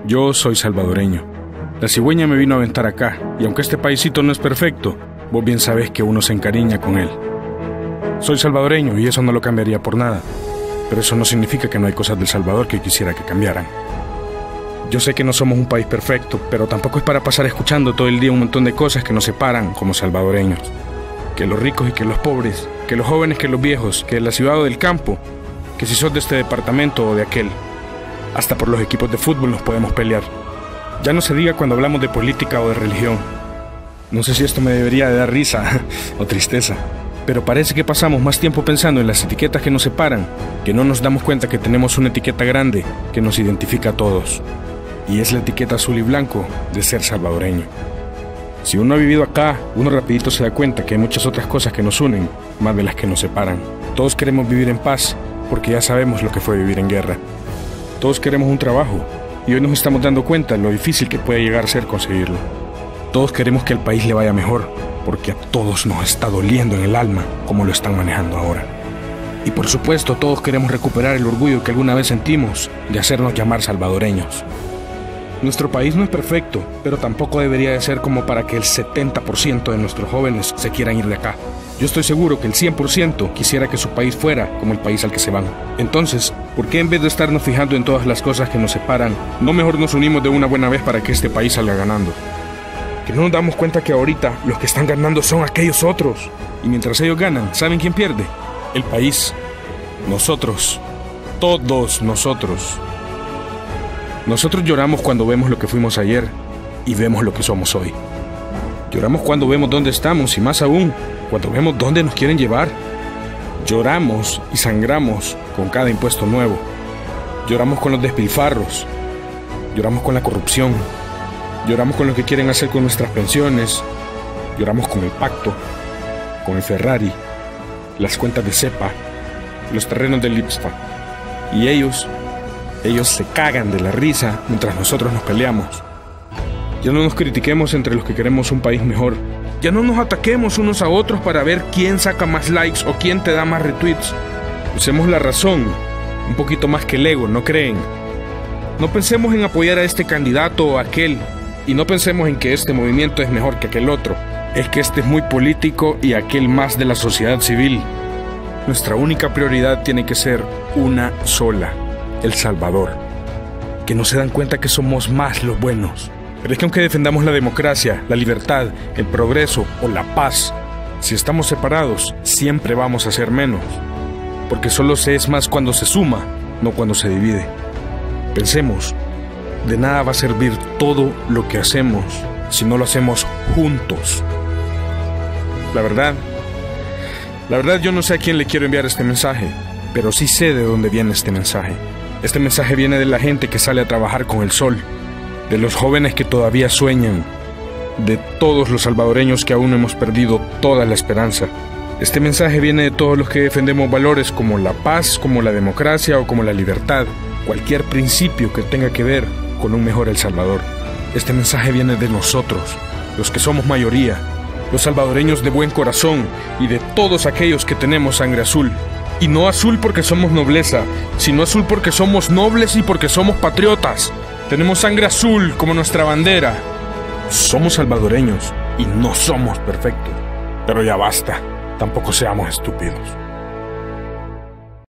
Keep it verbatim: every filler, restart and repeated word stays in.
Yo soy salvadoreño. La cigüeña me vino a aventar acá, y aunque este paisito no es perfecto, vos bien sabés que uno se encariña con él. Soy salvadoreño y eso no lo cambiaría por nada, pero eso no significa que no hay cosas del Salvador que quisiera que cambiaran. Yo sé que no somos un país perfecto, pero tampoco es para pasar escuchando todo el día un montón de cosas que nos separan como salvadoreños. Que los ricos y que los pobres, que los jóvenes que los viejos, que de la ciudad o del campo, que si sos de este departamento o de aquel. Hasta por los equipos de fútbol nos podemos pelear. Ya no se diga cuando hablamos de política o de religión. No sé si esto me debería de dar risa o tristeza, pero parece que pasamos más tiempo pensando en las etiquetas que nos separan, que no nos damos cuenta que tenemos una etiqueta grande que nos identifica a todos. Y es la etiqueta azul y blanco de ser salvadoreño. Si uno ha vivido acá, uno rapidito se da cuenta que hay muchas otras cosas que nos unen, más de las que nos separan. Todos queremos vivir en paz, porque ya sabemos lo que fue vivir en guerra. Todos queremos un trabajo, y hoy nos estamos dando cuenta de lo difícil que puede llegar a ser conseguirlo. Todos queremos que al país le vaya mejor, porque a todos nos está doliendo en el alma como lo están manejando ahora. Y por supuesto, todos queremos recuperar el orgullo que alguna vez sentimos de hacernos llamar salvadoreños. Nuestro país no es perfecto, pero tampoco debería de ser como para que el setenta por ciento de nuestros jóvenes se quieran ir de acá. Yo estoy seguro que el cien por ciento quisiera que su país fuera como el país al que se van. Entonces, ¿por qué en vez de estarnos fijando en todas las cosas que nos separan, no mejor nos unimos de una buena vez para que este país salga ganando? Que no nos damos cuenta que ahorita los que están ganando son aquellos otros. Y mientras ellos ganan, ¿saben quién pierde? El país. Nosotros. Todos nosotros. Nosotros lloramos cuando vemos lo que fuimos ayer y vemos lo que somos hoy. Lloramos cuando vemos dónde estamos y más aún, cuando vemos dónde nos quieren llevar. Lloramos y sangramos con cada impuesto nuevo. Lloramos con los despilfarros. Lloramos con la corrupción. Lloramos con lo que quieren hacer con nuestras pensiones. Lloramos con el pacto, con el Ferrari, las cuentas de CEPA, los terrenos del IPSFA. Y ellos, ellos se cagan de la risa mientras nosotros nos peleamos. Ya no nos critiquemos entre los que queremos un país mejor. Ya no nos ataquemos unos a otros para ver quién saca más likes o quién te da más retweets. Usemos la razón, un poquito más que el ego, ¿no creen? No pensemos en apoyar a este candidato o a aquel, y no pensemos en que este movimiento es mejor que aquel otro. Es que este es muy político y aquel más de la sociedad civil. Nuestra única prioridad tiene que ser una sola: El Salvador. Que no se dan cuenta que somos más los buenos. Pero es que aunque defendamos la democracia, la libertad, el progreso o la paz, si estamos separados, siempre vamos a ser menos. Porque solo se es más cuando se suma, no cuando se divide. Pensemos, de nada va a servir todo lo que hacemos si no lo hacemos juntos. La verdad, la verdad yo no sé a quién le quiero enviar este mensaje, pero sí sé de dónde viene este mensaje. Este mensaje viene de la gente que sale a trabajar con el sol, de los jóvenes que todavía sueñan, de todos los salvadoreños que aún no hemos perdido toda la esperanza. Este mensaje viene de todos los que defendemos valores como la paz, como la democracia o como la libertad, cualquier principio que tenga que ver con un mejor El Salvador. Este mensaje viene de nosotros, los que somos mayoría, los salvadoreños de buen corazón y de todos aquellos que tenemos sangre azul. Y no azul porque somos nobleza, sino azul porque somos nobles y porque somos patriotas. Tenemos sangre azul como nuestra bandera. Somos salvadoreños y no somos perfectos. Pero ya basta, tampoco seamos estúpidos.